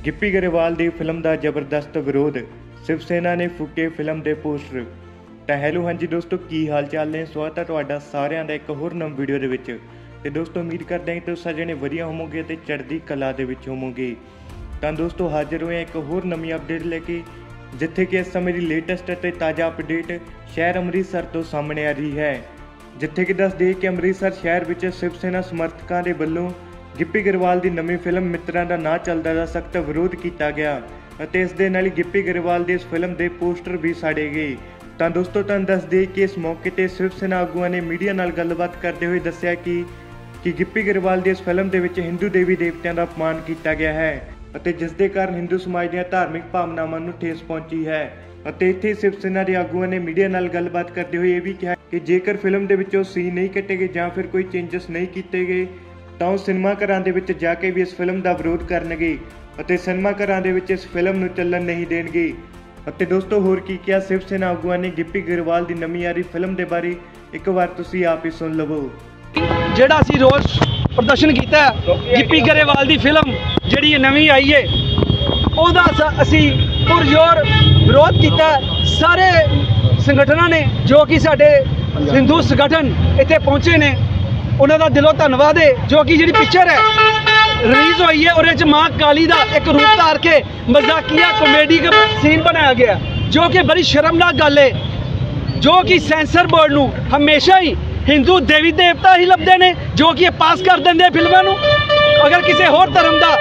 ਗਿੱਪੀ ਗਰੇਵਾਲ ਦੀ ਫਿਲਮ ਦਾ ਜ਼ਬਰਦਸਤ ਵਿਰੋਧ, शिव सेना ने फूके फिल्म के पोस्टर। तो हैलो हाँ जी दोस्तों, की हाल चाल ने? स्वागत है तुहाडा सारिਆਂ ਦਾ एक होर नवी वीडियो ਦੇ ਵਿੱਚ। ਤੇ ਦੋਸਤੋ ਉਮੀਦ ਕਰਦੇ ਹਾਂ ਕਿ ਤੁਸੀਂ ਸਾਰੇ ਜਣੇ ਵਧੀਆ ਹੋਵੋਗੇ ਤੇ ਚੜ੍ਹਦੀ ਕਲਾ ਦੇ ਵਿੱਚ ਹੋਵੋਗੇ। ਤਾਂ ਦੋਸਤੋ ਹਾਜ਼ਰ ਹੋਏ ਇੱਕ ਹੋਰ ਨਵੀਂ ਅਪਡੇਟ ਲੈ ਕੇ, ਜਿੱਥੇ ਕਿ ਇਸ ਸਮੇਂ ਦੀ ਲੇਟੈਸਟ ਅਤੇ ਤਾਜ਼ਾ ਅਪਡੇਟ ਸ਼ਹਿਰ ਅੰਮ੍ਰਿਤਸਰ ਤੋਂ ਸਾਹਮਣੇ ਆ ਰਹੀ ਹੈ। ਜਿੱਥੇ ਕਿ ਦੱਸ ਦਈਏ ਕਿ ਅੰਮ੍ਰਿਤਸਰ ਸ਼ਹਿਰ ਵਿੱਚ शिव सेना ਸਮਰਥਕਾਂ ਦੇ ਵੱਲੋਂ ਗਿੱਪੀ ਗਰੇਵਾਲ ਦੀ ਨਵੀਂ ਫਿਲਮ ਮਿੱਤਰਾਂ ਦਾ ਨਾਂ ਚੱਲਦਾ ਦਾ ਸਖਤ ਵਿਰੋਧ ਕੀਤਾ ਗਿਆ ਅਤੇ ਇਸ ਦੇ ਨਾਲ ਹੀ ਗਿੱਪੀ ਗਰੇਵਾਲ ਦੀ ਇਸ ਫਿਲਮ ਦੇ ਪੋਸਟਰ ਵੀ ਸਾੜੇ ਗਏ। ਤਾਂ ਦੋਸਤੋ ਤੁਹਾਨੂੰ ਦੱਸ ਦਈਏ ਕਿ ਇਸ ਮੌਕੇ ਤੇ शिव सेना ਆਗੂਆਂ ਨੇ ਮੀਡੀਆ ਨਾਲ ਗੱਲਬਾਤ ਕਰਦੇ ਹੋਏ ਦੱਸਿਆ ਕਿ ਗਿੱਪੀ ਗਰੇਵਾਲ ਦੀ ਇਸ ਫਿਲਮ ਦੇ ਵਿੱਚ ਹਿੰਦੂ ਦੇਵੀ ਦੇਵਤਿਆਂ ਦਾ ਅਪਮਾਨ ਕੀਤਾ ਗਿਆ ਹੈ ਅਤੇ ਜਿਸ ਦੇ ਕਾਰਨ ਹਿੰਦੂ ਸਮਾਜ ਦੀਆਂ ਧਾਰਮਿਕ ਭਾਵਨਾਵਾਂ ਨੂੰ ਠੇਸ ਪਹੁੰਚੀ ਹੈ। ਅਤੇ ਇੱਥੇ शिव सेना ਦੇ ਆਗੂਆਂ ਨੇ ਮੀਡੀਆ ਨਾਲ ਗੱਲਬਾਤ ਕਰਦੇ ਹੋਏ ਇਹ ਵੀ ਕਿਹਾ ਕਿ ਜੇਕਰ ਫਿਲਮ ਦੇ ਵਿੱਚੋਂ ਸੀਨ ਨਹੀਂ ਕੱਟੇ ਗਏ ਜਾਂ ਫਿਰ ਕੋਈ ਚੇਂਜਸ ਨਹੀਂ ਕੀਤੇ ਗਏ ਤਾਂ ਉਹ ਸਿਨੇਮਾ ਘਰਾਂ ਦੇ ਵਿੱਚ ਜਾ ਕੇ ਵੀ ਇਸ ਫਿਲਮ ਦਾ ਵਿਰੋਧ ਕਰਨਗੇ ਅਤੇ ਸਿਨੇਮਾ ਘਰਾਂ ਦੇ ਵਿੱਚ ਇਸ ਫਿਲਮ ਨੂੰ ਚੱਲਣ ਨਹੀਂ ਦੇਣਗੇ। ਅਤੇ ਦੋਸਤੋ ਹੋਰ ਕੀ ਕਿਹਾ शिव सेना ਆਗੂਆਂ ਨੇ ਗਿੱਪੀ ਗਰੇਵਾਲ ਦੀ ਨਵੀਂ ਆ ਰਹੀ ਫਿਲਮ ਦੇ ਬਾਰੇ, ਇੱਕ ਵਾਰ ਤੁਸੀਂ ਆਪ ਹੀ ਸੁਣ ਲਵੋ। ਜਿਹੜਾ ਅਸੀਂ ਰੋਸ ਪ੍ਰਦਰਸ਼ਨ ਕੀਤਾ ਗਿੱਪੀ ਗਰੇਵਾਲ ਦੀ ਫਿਲਮ ਜਿਹੜੀ ਨਵੀਂ ਆਈ ਹੈ ਉਹਦਾ ਅਸੀਂ ਪੁਰਜ਼ੋਰ ਵਿਰੋਧ ਕੀਤਾ। ਸਾਰੇ ਸੰਗਠਨਾਂ ਨੇ ਜੋ ਕਿ ਸਾਡੇ ਹਿੰਦੂ ਸੰਗਠਨ ਇੱਥੇ ਪਹੁੰਚੇ ਨੇ ਉਹਨਾਂ ਦਾ ਦਿਲੋਂ ਧੰਨਵਾਦ ਹੈ। ਜੋ ਕਿ ਜਿਹੜੀ ਪਿਕਚਰ ਹੈ रिलीज हुई है और माँ काली का एक रूप धार के मजाकिया कॉमेडी का सीन बनाया गया, जो कि बड़ी शर्मनाक गल है। जो कि सेंसर बोर्ड नूं हमेशा ही हिंदू देवी देवता ही लभदे ने जो कि पास कर देंगे फिल्मां नूं। अगर किसी होर धर्म का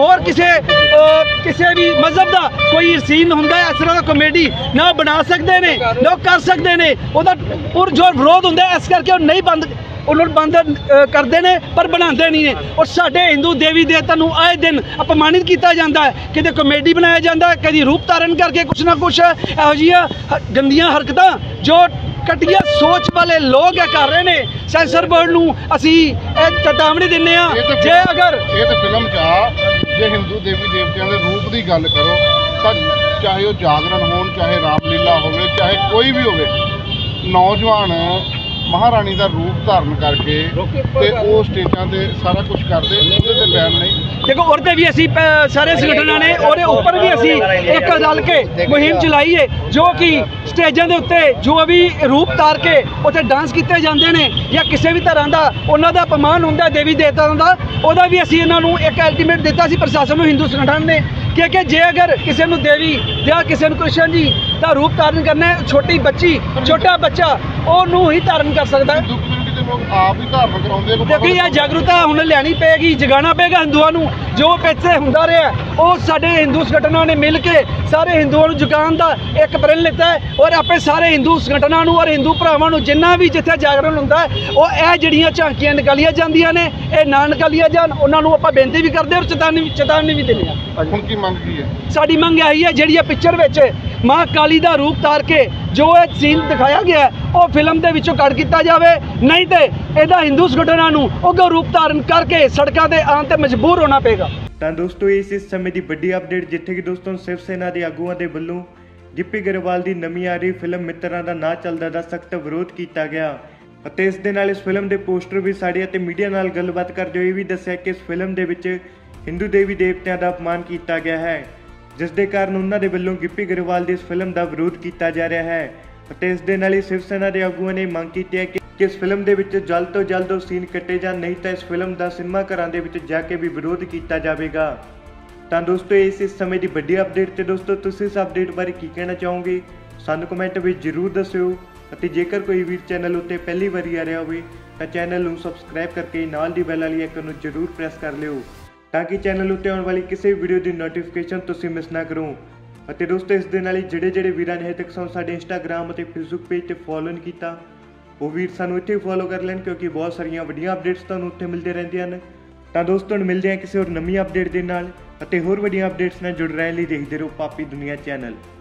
किसी भी मजहब का कोई सीन होंदा है इस तरह का कॉमेडी ना बना सकते हैं ना कर सकते हैं, उसका पुरजोर विरोध होंदा है। इस करके नहीं बंद उन्होंने बंद करते हैं पर बनाते नहीं है। और साढ़े हिंदू देवी देवता आए दिन अपमानित किया जाता है, कभी कॉमेडी बनाया जाता है, कभी रूप धारण करके कुछ ना कुछ इहो जिहियां गंदियां हरकतां जो घटिया सोच वाले लोग कर रहे हैं। सेंसर बोर्ड नूं असीं चेतावनी दिंदे आ, जे अगर ये तो फिल्म जे हिंदू देवी देवतियां दे रूप की गल करो तो चाहे वो जागरण हो, चाहे रामलीला हो, चाहे कोई भी हो, नौजवान महारानी का रूप धारण करके वो स्टेजा से सारा कुछ करते बैन नहीं। देखो और भी असी सारे संगठनों ने और ऊपर भी असी एक रल के मुहिम चलाई है, जो कि स्टेजा के उत्ते जो भी रूप तार के उत्थे डांस किए जाते हैं या किसी भी तरह का उन्हों का अपमान होंगे देवी देवताओं का, वह भी असी इन्हों एक अल्टीमेट दिता प्रशासन हिंदू संगठन ने कि जे अगर किसी को देवी या किसी कृष्ण जी का रूप धारण करना है, छोटी बच्ची छोटा बच्चा उन्होंने ही धारण कर सकता है। देखो यह जागरूकता हुण लियानी पेगी, जगाना पेगा हिंदुओं को। जो पिछले होंदा रहा वो साडे हिंदू संगठनों ने मिल के सारे हिंदुओं को जगाने का एक प्रण लिता है और आपे सारे हिंदू संगठनों और हिंदू भरावां नूं जिन्ना भी जिथे जागरण होंदा है वो यह जिहड़ियां झांकियां निकालियां जांदियां ने ये ना निकालियां जान। उन्हां नूं आपां बेनती भी करदे और चेतावनी भी दिंदे आ। हुण की मंग की है? साडी मंग यही है जिहड़ी पिक्चर विच माँ काली का रूप तार के जो सीन दिखाया गया है वो फिल्म के विचों कट किया जाए, नहीं तो यदा हिंदू संगठनों को रूप धारण करके सड़कों से आने ते मजबूर होना पेगा। ਤਾਂ ਦੋਸਤੋ ਇਸ ਸਮੇਂ ਦੀ ਵੱਡੀ ਅਪਡੇਟ, ਜਿੱਥੇ ਕਿ ਦੋਸਤੋ शिव सेना ਦੇ ਆਗੂਆਂ ਦੇ ਵੱਲੋਂ ਗਿੱਪੀ ਗਰੇਵਾਲ ਦੀ ਨਵੀਂ ਆ ਰਹੀ ਫਿਲਮ ਮਿੱਤਰਾਂ ਦਾ ਨਾਂ ਚੱਲਦਾ ਦਾ ਸਖਤ ਵਿਰੋਧ ਕੀਤਾ ਗਿਆ ਅਤੇ ਇਸ ਦੇ ਨਾਲ ਇਸ ਫਿਲਮ ਦੇ ਪੋਸਟਰ ਵੀ ਸਾੜੇ ਅਤੇ ਮੀਡੀਆ ਨਾਲ ਗੱਲਬਾਤ ਕਰਦੇ ਹੋਏ ਵੀ ਦੱਸਿਆ ਕਿ ਇਸ ਫਿਲਮ ਦੇ ਵਿੱਚ ਹਿੰਦੂ ਦੇਵੀ ਦੇਵਤਿਆਂ ਦਾ ਅਪਮਾਨ ਕੀਤਾ ਗਿਆ ਹੈ, ਜਿਸ ਦੇ ਕਾਰਨ ਉਹਨਾਂ ਦੇ ਵੱਲੋਂ ਗਿੱਪੀ ਗਰੇਵਾਲ ਦੀ ਇਸ ਫਿਲਮ ਦਾ ਵਿਰੋਧ ਕੀਤਾ ਜਾ ਰਿਹਾ ਹੈ। ਅਤੇ ਇਸ ਦੇ ਨਾਲ ਹੀ शिव सेना ਦੇ ਆਗੂਆਂ ਨੇ ਮੰਗ ਕੀਤੀ ਹੈ ਕਿ ਇਸ ਫਿਲਮ ਦੇ ਵਿੱਚ ਜਲਦ ਤੋਂ ਜਲਦ ਉਹ ਸੀਨ ਕੱਟੇ ਜਾਣ, ਨਹੀਂ ਤਾਂ ਇਸ ਫਿਲਮ ਦਾ ਸਿਨੇਮਾ ਘਰਾਂ ਦੇ ਵਿੱਚ ਜਾ ਕੇ ਵੀ ਵਿਰੋਧ ਕੀਤਾ ਜਾਵੇਗਾ। ਤਾਂ ਦੋਸਤੋ ਇਸ ਸਮੇਂ ਦੀ ਵੱਡੀ ਅਪਡੇਟ ਤੇ ਦੋਸਤੋ ਤੁਸੀਂ ਇਸ ਅਪਡੇਟ ਬਾਰੇ ਕੀ ਕਹਿਣਾ ਚਾਹੋਗੇ ਸਾਨੂੰ ਕਮੈਂਟ ਵਿੱਚ ਜ਼ਰੂਰ ਦੱਸਿਓ। ਅਤੇ ਜੇਕਰ ਕੋਈ ਵੀਰ ਚੈਨਲ ਉੱਤੇ ਪਹਿਲੀ ਵਾਰੀ ਆ ਰਿਹਾ ਹੋਵੇ ਤਾਂ ਚੈਨਲ ਨੂੰ ਸਬਸਕ੍ਰਾਈਬ ਕਰਕੇ ਨਾਲ ਦੀ ਬੈਲ ਵਾਲੀ ਆਈਕਨ ਨੂੰ ਜ਼ਰੂਰ ਪ੍ਰੈਸ ਕਰ ਲਿਓ ਤਾਂ ਕਿ ਚੈਨਲ ਉੱਤੇ ਆਉਣ ਵਾਲੀ ਕਿਸੇ ਵੀਡੀਓ ਦੀ ਨੋਟੀਫਿਕੇਸ਼ਨ ਤੁਸੀਂ ਮਿਸ ਨਾ ਕਰੋ। ਅਤੇ ਦੋਸਤੋ ਇਸ ਦੇ ਨਾਲ ਹੀ ਜਿਹੜੇ ਵੀਰਾਂ ਨੇ ਹਜੇ ਤੱਕ ਸਾਨੂੰ ਸਾਡੇ ਇੰਸਟਾਗ੍ਰਾਮ ਅਤੇ ਫੇਸਬੁੱਕ ਪੇਜ ਤੇ ਫੋਲੋ ਨਹੀਂ ਕੀਤਾ ਉਹ ਵੀਰ ਸਾਨੂੰ ਇੱਥੇ ਫੋਲੋ ਕਰ ਲੈਣ, ਕਿਉਂਕਿ ਬਹੁਤ ਸਾਰੀਆਂ ਵੱਡੀਆਂ ਅਪਡੇਟਸ ਤੁਹਾਨੂੰ ਉੱਥੇ ਮਿਲਦੇ ਰਹਿੰਦੀਆਂ ਹਨ। ਤਾਂ ਦੋਸਤੋ ਮਿਲਦੇ ਹਾਂ ਕਿਸੇ ਹੋਰ ਨਵੀਂ ਅਪਡੇਟ ਦੇ ਨਾਲ ਅਤੇ ਹੋਰ ਵੱਡੀਆਂ ਅਪਡੇਟਸ ਨਾਲ ਜੁੜ ਰਹਿਣ ਲਈ ਦੇਖਦੇ ਰਹੋ ਪਾਪੀ ਦੁਨੀਆ ਚੈਨਲ।